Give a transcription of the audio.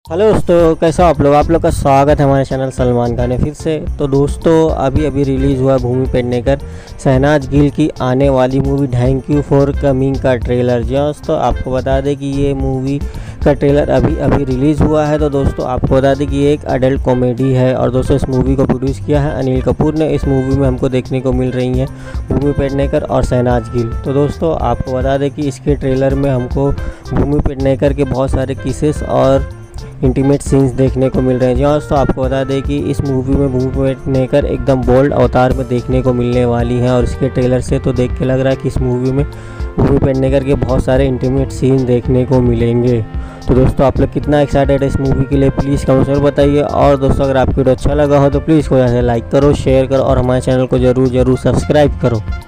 Hello दोस्तों, कैसे हो आप लोग का स्वागत है हमारे चैनल सलमान खान में फिर से। तो दोस्तों अभी रिलीज़ हुआ भूमि पेडनेकर शहनाज गिल की आने वाली movie thank you for coming का ट्रेलर। जी हाँ दोस्तों, आपको बता दें कि ये मूवी का ट्रेलर अभी रिलीज़ हुआ है। तो दोस्तों आपको बता दें कि ये एक अडल्ट कॉमेडी है और दोस्तों इस मूवी को प्रोड्यूस किया है अनिल कपूर ने। इस मूवी में हमको देखने को मिल रही हैं भूमि पेडनेकर और शहनाज गिल। तो दोस्तों आपको बता दें कि इसके ट्रेलर में हमको भूमि पेडनेकर के बहुत सारे किसेस और इंटीमेट सीन्स देखने को मिल रहे हैं। जी हाँ दोस्तों, आपको बता दें कि इस मूवी में भूमि पेडनेकर एकदम बोल्ड अवतार में देखने को मिलने वाली हैं और इसके ट्रेलर से तो देख के लग रहा है कि इस मूवी में भूमि पेडनेकर के बहुत सारे इंटीमेट सीन देखने को मिलेंगे। तो दोस्तों आप लोग कितना एक्साइटेड है इस मूवी के लिए, प्लीज़ कमेंट में बताइए। और दोस्तों अगर आपको वीडियो अच्छा लगा हो तो प्लीज़ को लाइक करो, शेयर करो और हमारे चैनल को ज़रूर सब्सक्राइब करो।